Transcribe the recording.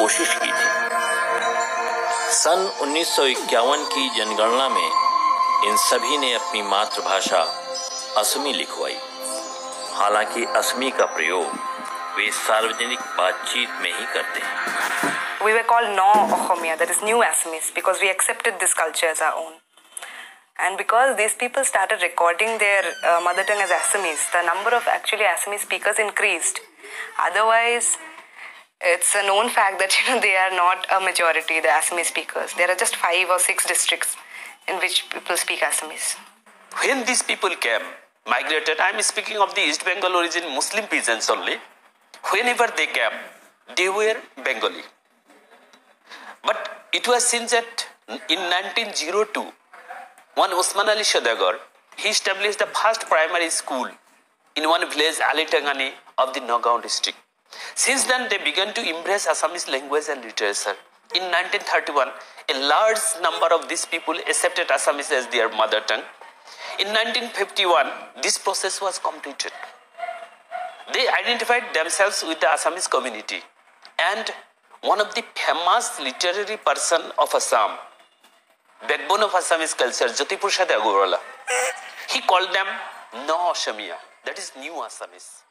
कोशिश की थी। सन 1951 की जनगणना में इन सभी ने अपनी मातृभाषा असमी लिखवाई। हालांकि असमी का प्रयोग वे सार्वजनिक बातचीत में ही करते हैं। We were called No Ohomia, that is New Assamese, because we accepted this culture as our own. And because these people started recording their mother tongue as Assamese, the number of actually Assamese speakers increased. Otherwise, it's a known fact that they are not a majority, the Assamese speakers. There are just 5 or 6 districts in which people speak Assamese. When these people came, migrated, I am speaking of the East Bengal origin Muslim peasants only. Whenever they came, they were Bengali. But it was seen that in 1902, one Usman Ali Shadagar, he established the first primary school in one village, Alitangani, of the Nagaon district. Since then, they began to embrace Assamese language and literature. In 1931, a large number of these people accepted Assamese as their mother tongue. In 1951, this process was completed. They identified themselves with the Assamese community, and one of the famous literary person of Assam, backbone of Assamese culture, Jyoti Prasad Agarwala, he called them No Assamia, that is New Assamese.